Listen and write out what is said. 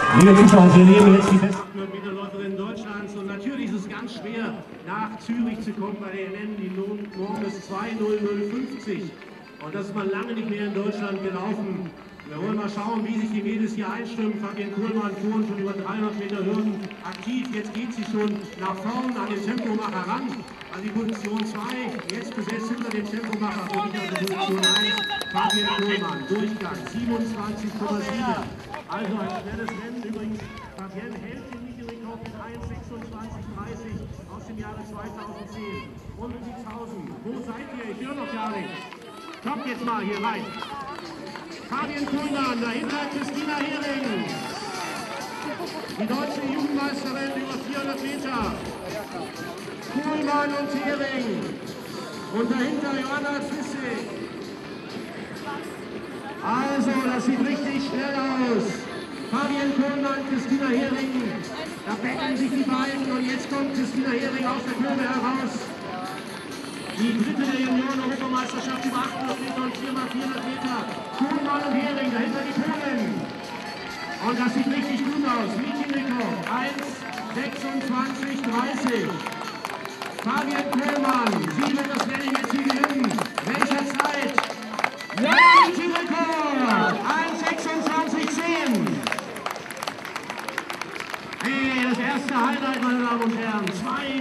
Liebe Zuschauer, wir nehmen jetzt die besten Meterläuferinnen Deutschlands und natürlich ist es ganz schwer, nach Zürich zu kommen bei der NN. Die Norm ist 2:00:50 und das ist mal lange nicht mehr in Deutschland gelaufen. Wir wollen mal schauen, wie sich die Mädels hier einstimmen. Fabienne Kohlmann vorhin schon über 300 Meter Hürden aktiv. Jetzt geht sie schon nach vorn an den Tempomacher ran, an die Position 2. Jetzt besetzt hinter dem Tempomacher für mich an der Position 1. Fabienne Kohlmann, Durchgang 27,7. Also ein schnelles Rennen. Übrigens, Fabienne hält den Rekord mit 1:26:30 aus dem Jahre 2010. Und Siegshausen, wo seid ihr? Ich höre noch gar nicht. Kommt jetzt mal hier rein. Fabienne Kohlmann, dahinter Christina Hering. Die deutsche Jugendmeisterin über 400 Meter. Kohlmann und Hering. Und dahinter Johanna Fisse. Also, das sieht richtig schnell aus. Fabienne Kohlmann, Christina Hering. Da betteln sich die beiden und jetzt kommt Christina Hering aus der Kurve heraus. Die dritte der Junioren-Europameisterschaft über 800 Meter und 4x400 Meter. Kohlmann und Hering, dahinter die Polen. Und das sieht richtig gut aus. Meetingrekord 1:26:30. Fabienne Kohlmann, sie wird das Rennen jetzt hier gewinnen. Welcher Zeit? Meetingrekord 1:26:10. Hey, das erste Highlight, meine Damen und Herren. 2